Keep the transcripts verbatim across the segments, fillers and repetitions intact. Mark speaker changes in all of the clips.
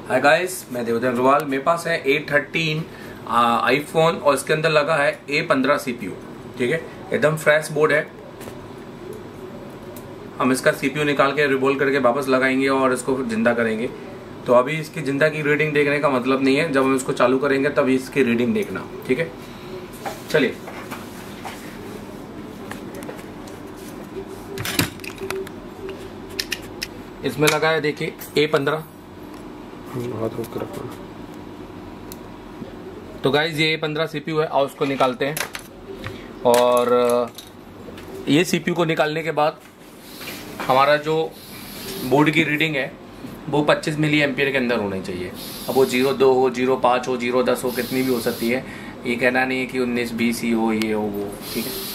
Speaker 1: Hi guys, मैं देवदत्त अग्रवाल। मेरे पास है ए थर्टीन आईफोन और इसके अंदर लगा है ए पंद्रह सीपीयू। ठीक है, एकदम फ्रेश बोर्ड है। हम इसका सीपीयू निकाल के रिवोल्व करके वापस लगाएंगे और इसको जिंदा करेंगे। तो अभी इसकी जिंदा की रीडिंग देखने का मतलब नहीं है, जब हम इसको चालू करेंगे तभी इसकी रीडिंग देखना। ठीक है, चलिए। इसमें लगा है, देखिए, ए पंद्रह।
Speaker 2: हाथ रोक के रखना।
Speaker 1: तो गाइज ये ए पंद्रह सीपीयू है और उसको निकालते हैं। और ये सीपीयू को निकालने के बाद हमारा जो बोर्ड की रीडिंग है वो पच्चीस मिली एम्पियर के अंदर होनी चाहिए। अब वो जीरो दो हो, जीरो पाँच हो, जीरो दस हो, कितनी भी हो सकती है। ये कहना नहीं है कि उन्नीस बीस ही हो, ये हो वो। ठीक है,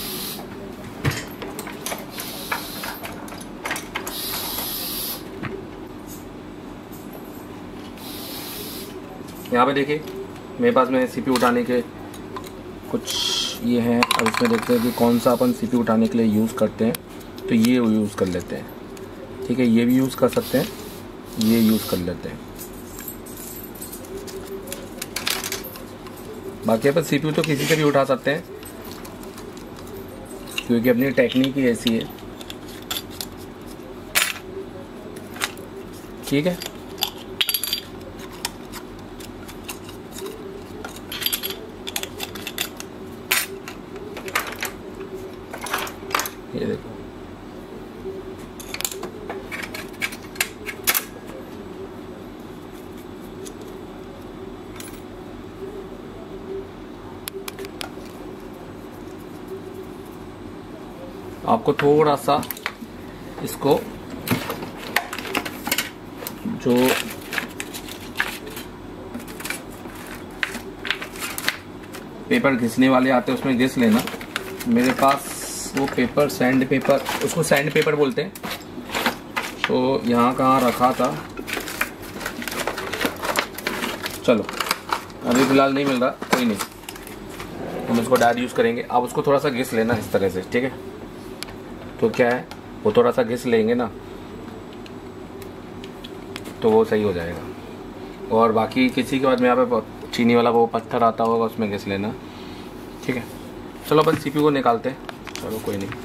Speaker 1: यहाँ पे देखिए मेरे पास में सीपीयू उठाने के कुछ ये हैं। अब इसमें देखते हैं कि कौन सा अपन सीपीयू उठाने के लिए यूज़ करते हैं। तो ये यूज़ कर लेते हैं। ठीक है, ये भी यूज़ कर सकते हैं, ये यूज़ कर लेते हैं। बाकी अपन सीपीयू तो किसी से भी उठा सकते हैं क्योंकि अपनी टेक्निक ही ऐसी है। ठीक है, ये देखो। आपको थोड़ा सा इसको जो पेपर घिसने वाले आते हैं उसमें घिस लेना। मेरे पास वो पेपर सैंड पेपर, उसको सैंड पेपर बोलते हैं। तो यहाँ कहाँ रखा था, चलो अभी फिलहाल नहीं मिल रहा, कोई नहीं, हम इसको डायरेक्ट यूज़ करेंगे। आप उसको थोड़ा सा घिस लेना इस तरह से। ठीक है, तो क्या है, वो थोड़ा सा घिस लेंगे ना तो वो सही हो जाएगा। और बाकी किसी के बाद में यहाँ पे चीनी वाला वो पत्थर आता होगा, उसमें घिस लेना। ठीक है, चलो अपन सीपीयू को निकालते हैं। चलो कोई नहीं।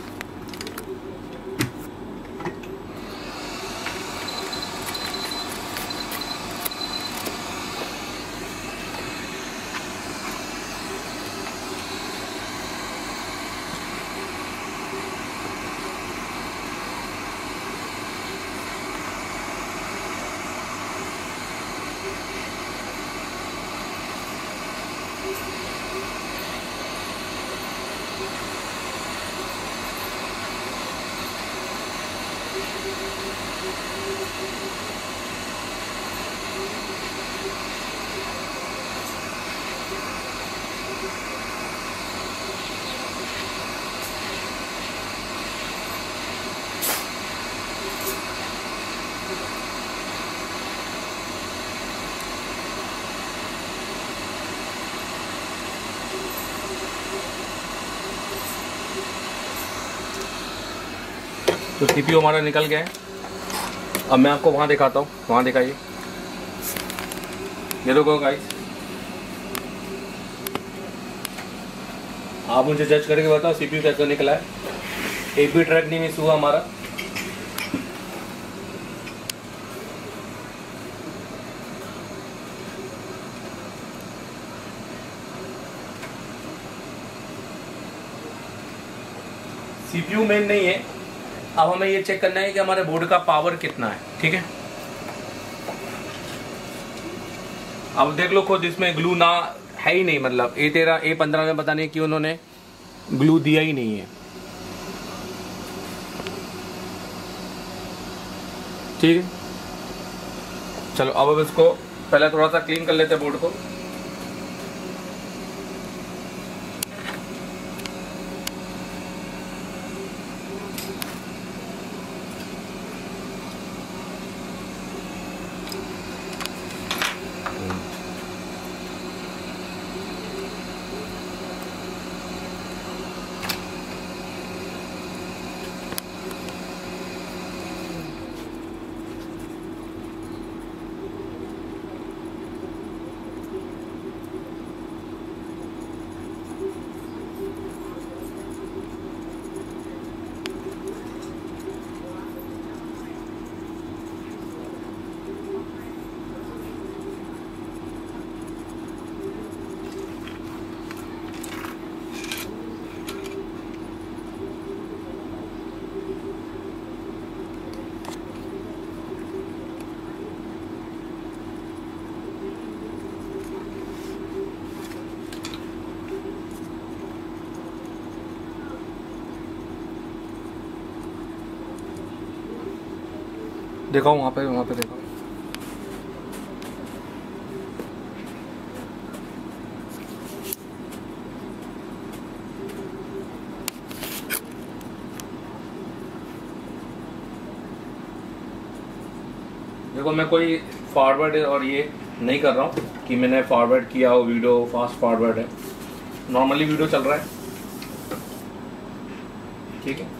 Speaker 1: तो सीपीयू हमारा निकल गया है। अब मैं आपको वहाँ दिखाता हूँ, वहाँ दिखाइए। ये देखो गाइस, आप मुझे जज करके बताओ सीपीयू कैसे निकला है। एक भी ट्रैक नहीं मिस हुआ हमारा। सीपीयू मेन नहीं है, अब हमें ये चेक करना है कि हमारे बोर्ड का पावर कितना है। ठीक है, अब देख लो खुद, इसमें ग्लू ना है ही नहीं। मतलब ए तेरह ए पंद्रह में पता नहीं कि उन्होंने ग्लू दिया ही नहीं है। ठीक है, चलो अब इसको पहले थोड़ा सा क्लीन कर लेते हैं बोर्ड को। दिखाओ वहाँ पे, वहाँ पे दिखाओ। देखो मैं कोई फॉरवर्ड और ये नहीं कर रहा हूँ कि मैंने फॉरवर्ड किया हो, वीडियो फास्ट फॉरवर्ड है, नॉर्मली वीडियो चल रहा है, ठीक है।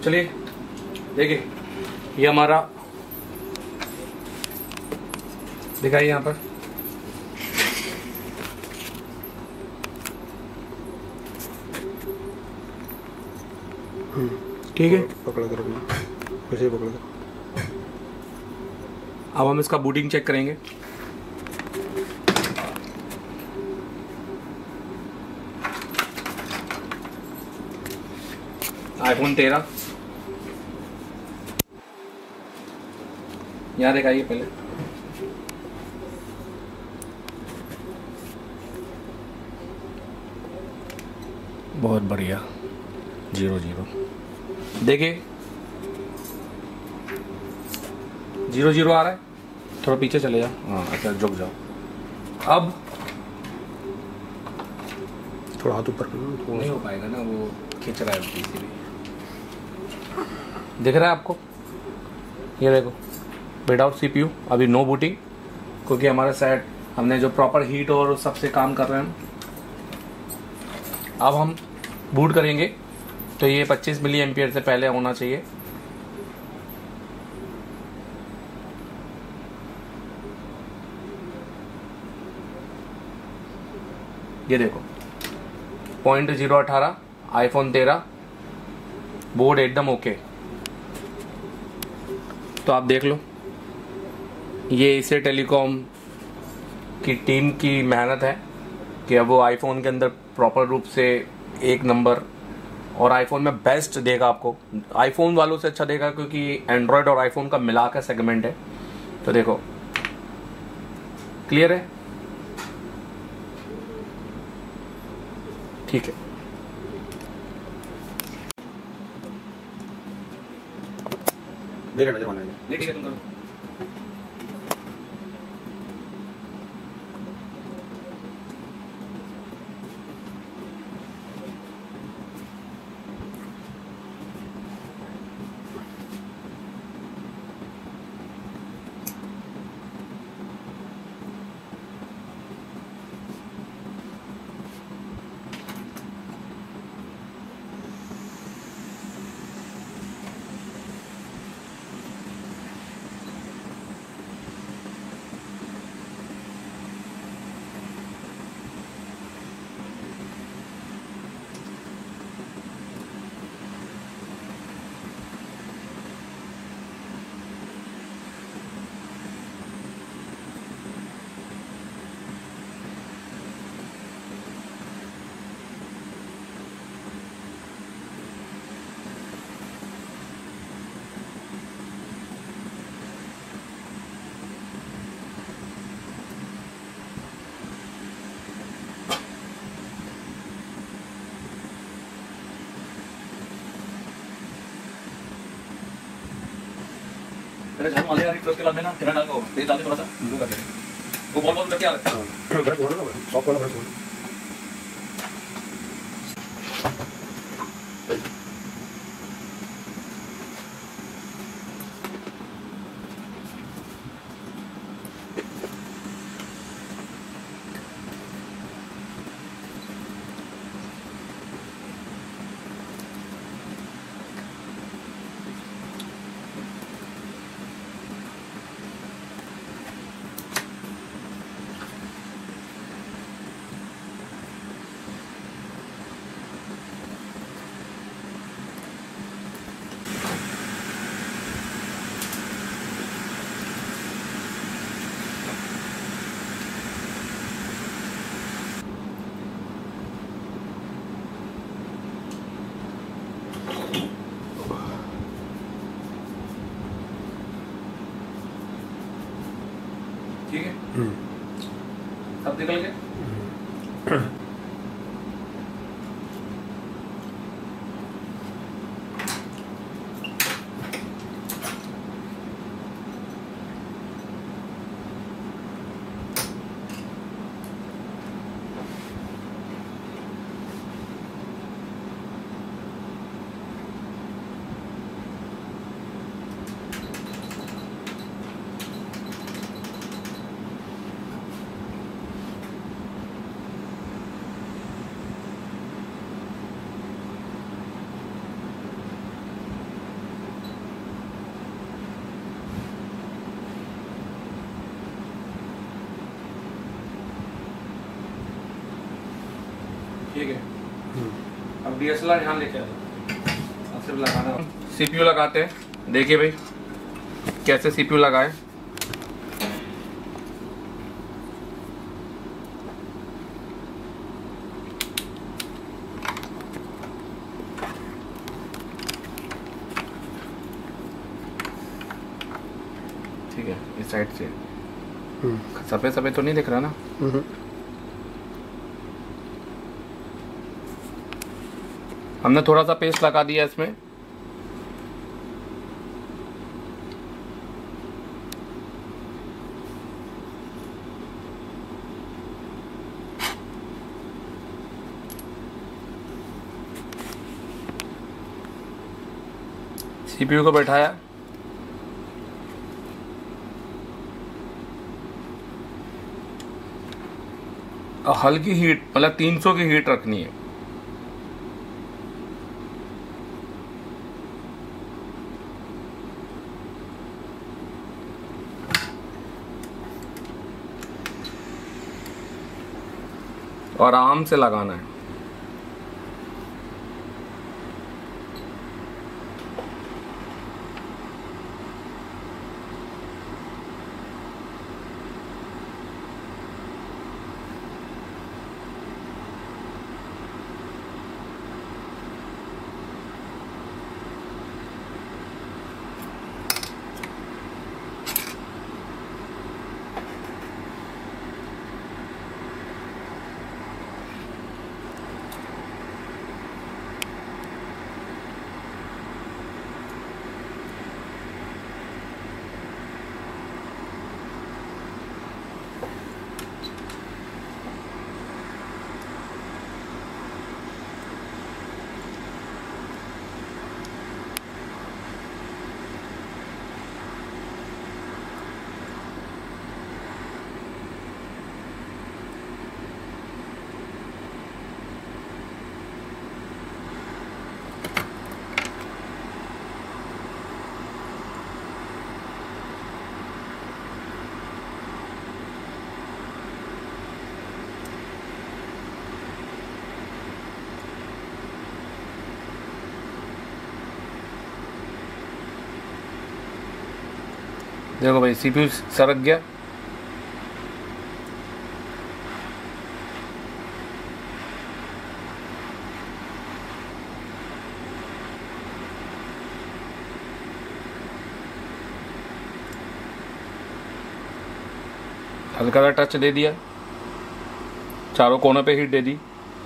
Speaker 1: चलिए देखिए, ये हमारा दिखाइए यहाँ पर। ठीक है,
Speaker 2: पकड़ कर रखना, वैसे पकड़ कर।
Speaker 1: अब हम इसका बूटिंग चेक करेंगे। आईफोन तेरह यहाँ दिखाइए पहले। बहुत बढ़िया, जीरो जीरो देखिए, जीरो जीरो आ रहा है। थोड़ा पीछे चले जाओ, हाँ अच्छा झुक जाओ। अब
Speaker 2: थोड़ा हाथ ऊपर करना, थोड़ा
Speaker 1: नहीं हो पाएगा ना, वो खींच रहा है पीछे भी। दिख रहा है आपको? ये देखो विदाउट सीपीयू, अभी नो बूटिंग, क्योंकि हमारा सेट हमने जो प्रॉपर हीट और सबसे काम कर रहे हैं। अब हम बूट करेंगे तो ये पच्चीस मिली एम्पियर से पहले होना चाहिए। ये देखो पॉइंट जीरो अठारह, आईफोन तेरह, बोर्ड एकदम ओके। तो आप देख लो, ये इसे टेलीकॉम की टीम की मेहनत है कि अब वो आईफोन के अंदर प्रॉपर रूप से एक नंबर, और आईफोन में बेस्ट देगा आपको, आईफोन वालों से अच्छा देगा, क्योंकि एंड्रॉयड और आईफोन का मिला का सेगमेंट है। तो देखो क्लियर है, ठीक है।
Speaker 2: देखा नजर आना है।
Speaker 1: ठीक है, तुम करो। मेरे झाड़ू वाले यार, फिर उसके बाद में ना तेरा डाल को तेज डाल के थोड़ा सा ब्लू कर दे, वो बॉल बॉल करके आ रहा है।
Speaker 2: ब्रश बोल ना, सॉफ्ट वाला ब्रश बोल।
Speaker 1: ठीक है, सब निकल गए। ठीक है। अब डी एस एल आर यहाँ लेके आ अब सिर्फ लगाना। सीपीयू लगाते हैं, देखिए भाई कैसे सीपीयू लगाए। ठीक है, इस साइड से सफेद सफेद तो नहीं दिख रहा ना। हमने थोड़ा सा पेस्ट लगा दिया इसमें। सीपीयू को बैठाया, और हल्की हीट मतलब तीन सौ की हीट रखनी है। और आराम से लगाना है। देखो भाई सीपीयू सरक गया। हल्का सा टच दे दिया, चारों कोनों पे हीट दे दी।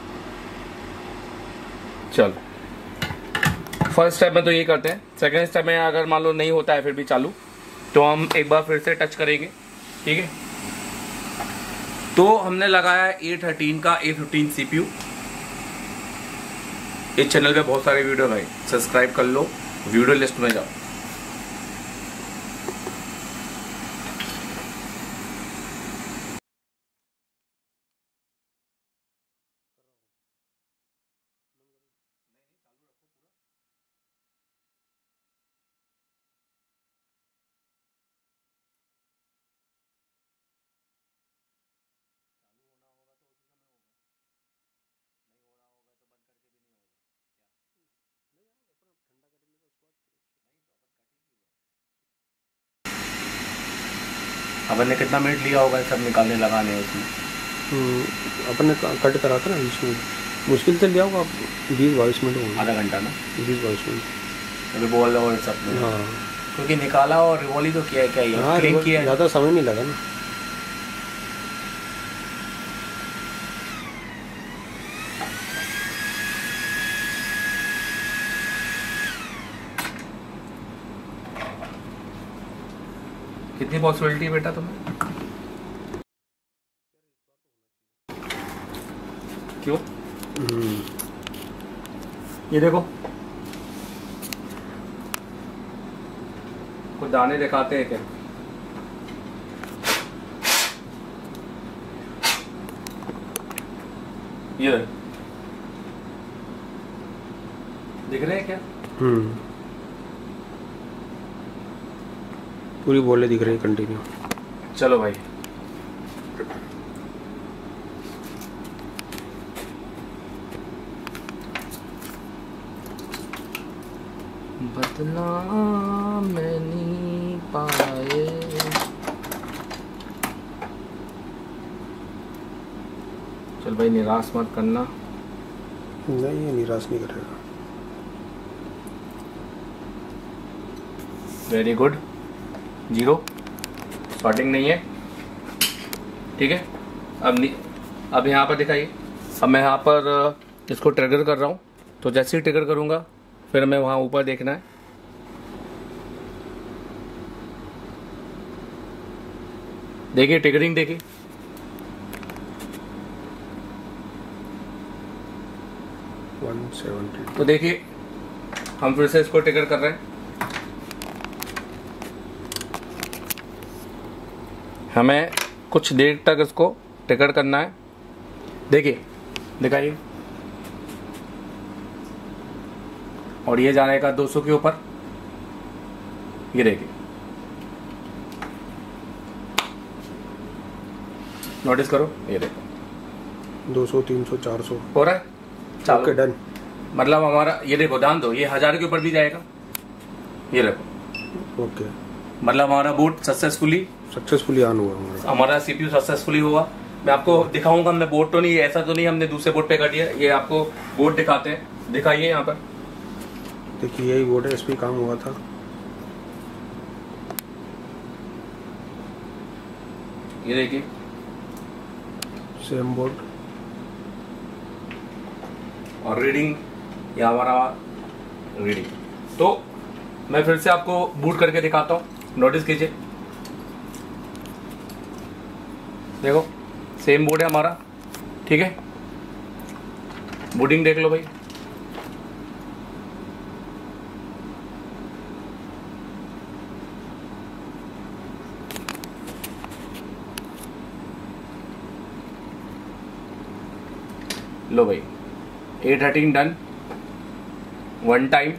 Speaker 1: चलो फर्स्ट स्टेप में तो ये करते हैं। सेकंड स्टेप में अगर मान लो नहीं होता है फिर भी चालू, तो हम एक बार फिर से टच करेंगे। ठीक है, तो हमने लगाया ए थर्टीन का ए फिफ्टीन सीपीयू। इस चैनल पे बहुत सारे वीडियो भाई, सब्सक्राइब कर लो, वीडियो लिस्ट में जाओ। अपन ने कितना मिनट लिया होगा सब निकालने लगाने उसमें?
Speaker 2: अपन ने कट करा था ना इसमें, मुश्किल से लिया होगा बीस बाईस मिनट होगा,
Speaker 1: आधा घंटा ना,
Speaker 2: बीस बाईस मिनट
Speaker 1: रिवॉल्व और सब में।
Speaker 2: हाँ,
Speaker 1: क्योंकि निकाला और रिवॉल्व ही तो किया है, क्या ही
Speaker 2: हाँ,
Speaker 1: क्लीन किया है,
Speaker 2: ज़्यादा समय नहीं लगा ना।
Speaker 1: कितनी पॉसिबिलिटी है बेटा तुम्हें? क्यों? ये देखो कुछ दाने दिखाते हैं क्या? ये दिख रहे हैं क्या?
Speaker 2: हम्म पूरी बॉलें दिख रही है कंटिन्यू।
Speaker 1: चलो भाई, इतना मैं नहीं पाए। चल भाई निराश मत करना।
Speaker 2: नहीं, ये निराश नहीं करेगा।
Speaker 1: वेरी गुड, जीरो, शॉर्टिंग नहीं है। ठीक है, अब नि- अब यहाँ पर दिखाइए। अब मैं यहाँ पर इसको ट्रिगर कर रहा हूँ, तो जैसे ही ट्रिगर करूँगा फिर मैं वहाँ ऊपर देखना है। देखिए ट्रिगरिंग देखिए,
Speaker 2: वन सेवेंटी।
Speaker 1: तो देखिए हम फिर से इसको ट्रिगर कर रहे हैं। हमें कुछ देर तक इसको ट्रिगर करना है। देखिए दिखाइए, और ये जाने का दो सौ के ऊपर। ये देखिए, नोटिस करो, ये देखो
Speaker 2: दो सौ, तीन सौ, चार सौ
Speaker 1: हो रहा है।
Speaker 2: ओके,
Speaker 1: चलो
Speaker 2: डन।
Speaker 1: मतलब हमारा ये देखो, ध्यान दो, ये हजार के ऊपर भी जाएगा। ये देखो,
Speaker 2: ओके,
Speaker 1: मतलब हमारा बोर्ड सक्सेसफुली
Speaker 2: सक्सेसफुली ऑन हुआ हमारा।
Speaker 1: हमारा सीपीयू सक्सेसफुली हुआ। मैं आपको दिखाऊंगा, हमने बोर्ड तो नहीं, ऐसा तो नहीं हमने दूसरे बोर्ड पे कर दिया। ये आपको बोर्ड दिखाते हैं, दिखाइए यहाँ पर।
Speaker 2: देखिए यही बोर्ड है, इस पे काम हुआ था।
Speaker 1: ये देखिए
Speaker 2: सेम बोर्ड,
Speaker 1: और रीडिंग, ये हमारा रीडिंग। तो मैं फिर से आपको बूट करके दिखाता हूँ, नोटिस कीजिए। देखो सेम बोर्ड है हमारा, ठीक है। बूटिंग देख लो भाई। लो भाई, A thirteen done, one time.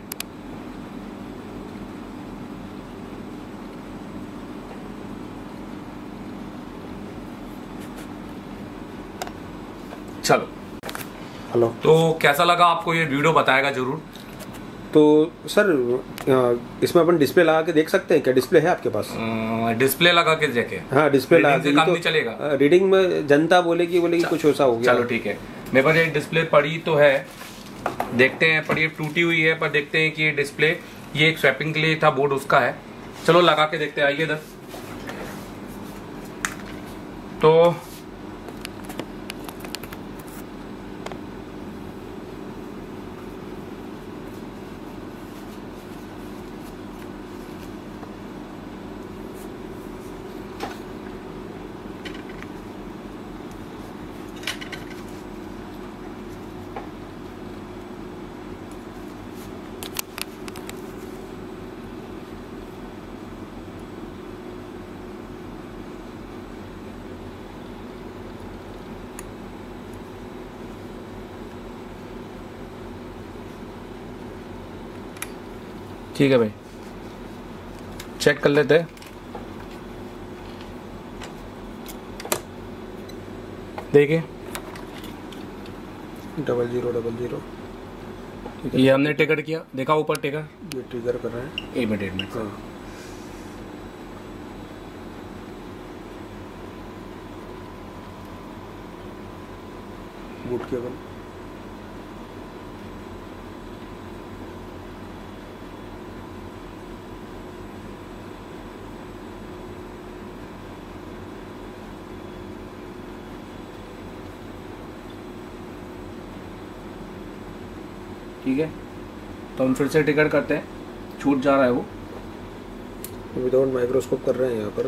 Speaker 1: चलो,
Speaker 2: हेलो।
Speaker 1: तो कैसा लगा आपको ये वीडियो, बताएगा जरूर।
Speaker 2: तो सर इसमें अपन डिस्प्ले लगा के देख सकते हैं क्या? डिस्प्ले है आपके पास?
Speaker 1: डिस्प्ले लगा के देखे?
Speaker 2: हाँ, डिस्प्ले लगा के
Speaker 1: काम नहीं चलेगा।
Speaker 2: रीडिंग में जनता बोलेगी बोलेगी कुछ ऐसा हो गया।
Speaker 1: चलो ठीक है, मेरे पास एक डिस्प्ले पड़ी तो है, देखते हैं। पड़ी टूटी हुई है, पर देखते हैं कि ये डिस्प्ले, ये एक स्वैपिंग के लिए था बोर्ड, उसका है। चलो लगा के देखते हैं, आइए इधर। तो ठीक है भाई, चेक कर लेते हैं। देखिए
Speaker 2: डबल जीरो डबल जीरो,
Speaker 1: ये हमने टिकट किया, देखा ऊपर टिकट,
Speaker 2: ये ट्रिगर कर रहे हैं।
Speaker 1: एक मिनट एक मिनट
Speaker 2: हाँ, बूट केबल,
Speaker 1: ठीक है। तो हम फिर से टिकट करते हैं, छूट जा रहा है वो।
Speaker 2: विदाउट माइक्रोस्कोप कर रहे हैं यहाँ पर।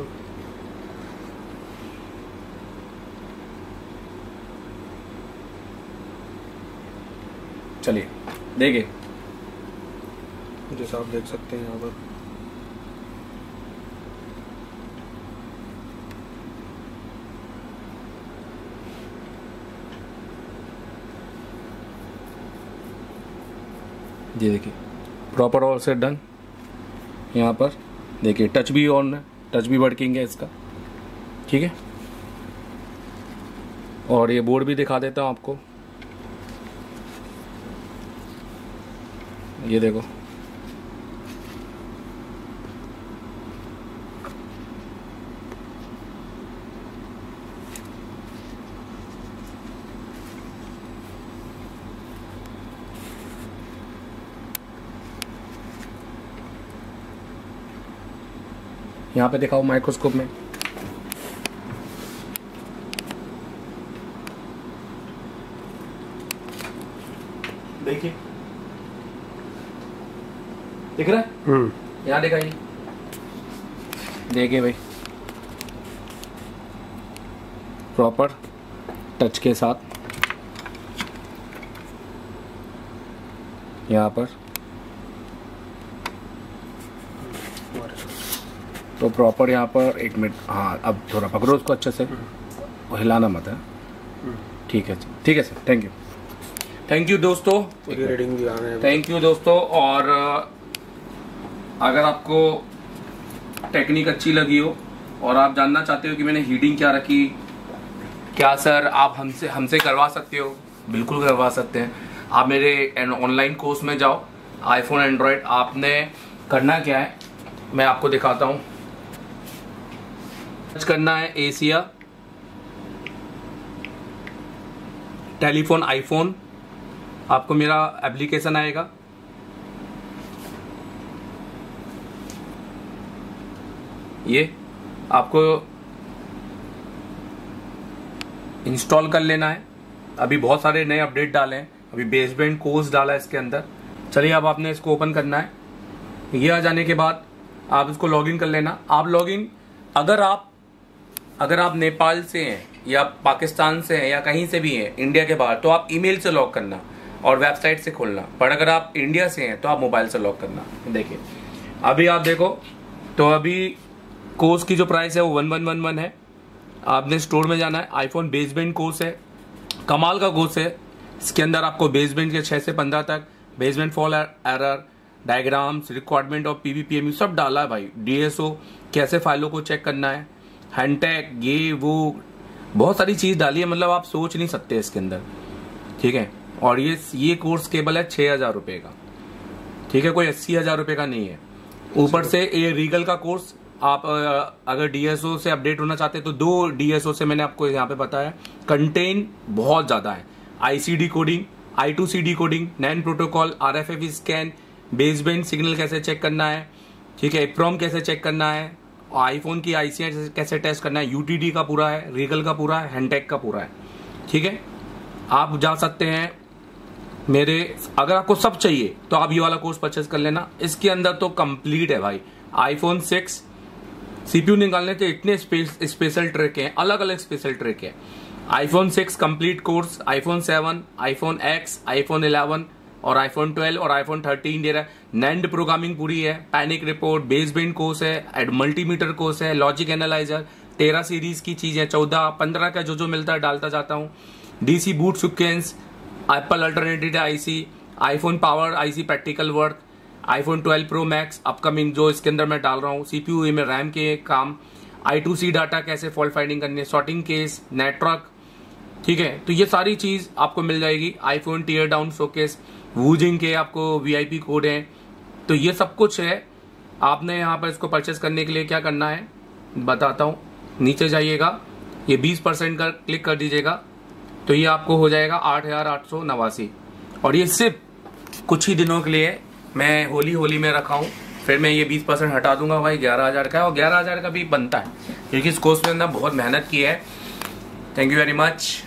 Speaker 1: चलिए देखिए,
Speaker 2: जैसा आप देख सकते हैं यहाँ पर।
Speaker 1: ये देखिए प्रॉपर ऑल सेट डन। यहाँ पर देखिए टच भी ऑन है, टच भी वर्किंग है इसका, ठीक है। और ये बोर्ड भी दिखा देता हूँ आपको, ये देखो यहाँ पे दिखाओ माइक्रोस्कोप में। देखिए दिख रहा है?
Speaker 2: हम्म
Speaker 1: यहाँ दिखाइए। देखिए भाई प्रॉपर टच के साथ यहाँ पर तो प्रॉपर यहाँ पर एक मिनट। हाँ अब थोड़ा पकड़ो उसको अच्छे से, हिलाना मत है। ठीक है ठीक है sir, thank you thank you दोस्तों।
Speaker 2: रीडिंग भी आ रहे हैं।
Speaker 1: थैंक यू दोस्तों। और अगर आपको टेक्निक अच्छी लगी हो और आप जानना चाहते हो कि मैंने हीटिंग क्या रखी, क्या सर आप हमसे हमसे करवा सकते हो, बिल्कुल करवा सकते हैं। आप मेरे ऑनलाइन कोर्स में जाओ, आईफोन एंड्रॉयड। आपने करना क्या है मैं आपको दिखाता हूँ। सर्च करना है एशिया टेलीफोन आईफोन, आपको मेरा एप्लीकेशन आएगा। ये आपको इंस्टॉल कर लेना है। अभी बहुत सारे नए अपडेट डाले हैं, अभी बेसबैंड कोर्स डाला है इसके अंदर। चलिए अब आपने इसको ओपन करना है। ये आ जाने के बाद आप इसको लॉगिन कर लेना। आप लॉगिन अगर आप अगर आप नेपाल से हैं या पाकिस्तान से हैं या कहीं से भी हैं इंडिया के बाहर, तो आप ईमेल से लॉग करना और वेबसाइट से खोलना। पर अगर आप इंडिया से हैं तो आप मोबाइल से लॉग करना। देखिए अभी आप देखो तो अभी कोर्स की जो प्राइस है वो वन वन वन वन है। आपने स्टोर में जाना है। आईफोन बेसबैंड कोर्स है, कमाल का कोर्स है। इसके अंदर आपको बेसबैंड के छह से पंद्रह तक, baseband fall error, diagrams, requirement of PVPMU सब डाला है भाई। डीएसओ कैसे फाइलों को चेक करना है, हैंडटैग, ये वो बहुत सारी चीज डाली है, मतलब आप सोच नहीं सकते इसके अंदर। ठीक है। और ये ये कोर्स केवल है छह हजार रुपए का। ठीक है, कोई अस्सी हजार रुपए का नहीं है। ऊपर से ये रीगल का कोर्स, आप अगर डीएसओ से अपडेट होना चाहते हैं तो दो डीएसओ से मैंने आपको यहाँ पे बताया। कंटेन बहुत ज्यादा है। ICD coding, I two C D coding, NAND protocol, RFF scan, baseband signal कैसे चेक करना है, ठीक है, इप्रोम कैसे चेक करना है, आईफोन की आईसीआई कैसे टेस्ट करना है, यूटीडी का पूरा है, रीगल का पूरा है, हैंडटेक का पूरा है। ठीक है, आप जा सकते हैं मेरे, अगर आपको सब चाहिए तो आप ये वाला कोर्स परचेज कर लेना। इसके अंदर तो कंप्लीट है भाई। आईफोन सिक्स सीपीयू निकालने के इतने स्पेशल ट्रिक हैं, अलग अलग स्पेशल ट्रिक है। IPhone six complete course, iPhone seven, iPhone X, iPhone eleven और आईफोन ट्वेल्व और आईफोन थर्टीन दे रहा है। नैंड प्रोग्रामिंग पूरी है, पैनिक रिपोर्ट, बेसबैंड कोर्स है, एड मल्टीमीटर कोर्स है, लॉजिक एनालाइजर, तेरह सीरीज की चीज है, चौदह पंद्रह का जो जो मिलता है डालता जाता हूँ। DC boot sequence, Apple alternative IC, iPhone power IC practical work, iPhone twelve pro max upcoming जो इसके अंदर मैं डाल रहा हूँ, सीपीयू में रैम के काम, आई टू सी डाटा कैसे फॉल्ट फाइंडिंग करनी है, सॉर्टिंग केस, नेटवर्क। ठीक है, तो ये सारी चीज आपको मिल जाएगी। आईफोन टीयर डाउन शोकेस, वूजिंग के आपको वीआईपी कोड है, तो ये सब कुछ है। आपने यहाँ पर इसको परचेस करने के लिए क्या करना है बताता हूँ। नीचे जाइएगा, ये बीस परसेंट का क्लिक कर दीजिएगा तो ये आपको हो जाएगा आठ हजार आठ सौ नवासी। और ये सिर्फ कुछ ही दिनों के लिए मैं होली होली में रखा हूँ, फिर मैं ये बीस परसेंट हटा दूंगा भाई। ग्यारह हजार का है और ग्यारह हजार का भी बनता है क्योंकि इस कोर्स में अंदर बहुत मेहनत की है। Thank you very much.